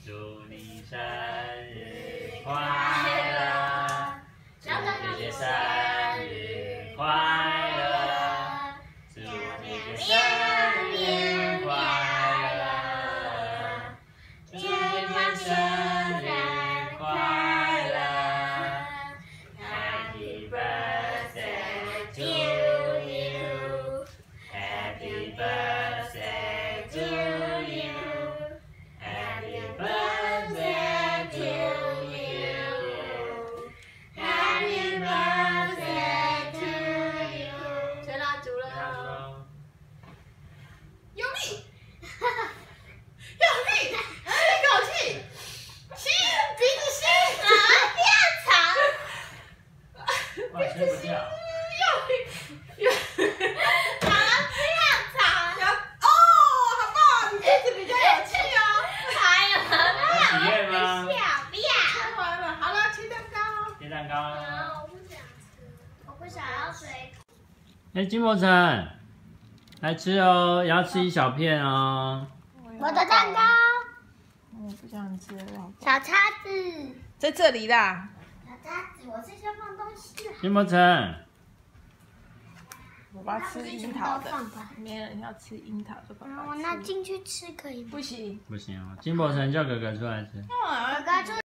祝你生日快乐，祝姐姐生日快乐，祝姐姐生日快乐，祝姐姐生日快乐 ，Happy birthday to you, Happy birthday to you.Happy birthday to you, Happy birthday to you。 吹蜡烛了，用力，用力，吸一口气，吸，鼻子吸， 哇，吹不掉。 用力，用力。好了，不要吵。哦，好棒，你鼻子比较有气哦。还有， 有喜悦吗？ 不要，吹完了，好了，切蛋糕。 切蛋糕。 我不想吃，我不想要水。 哎，金伯成，来吃哦，也要吃一小片哦。 我的蛋糕， 我不想吃了。 小叉子， 在这里啦。 小叉子，我是要放东西的。 金伯成， 我爸吃樱桃的，没人要吃樱桃的，爸爸吃。 那进去吃可以吗？ 不行。 不行哦，金伯成叫哥哥出来吃。 哥哥就。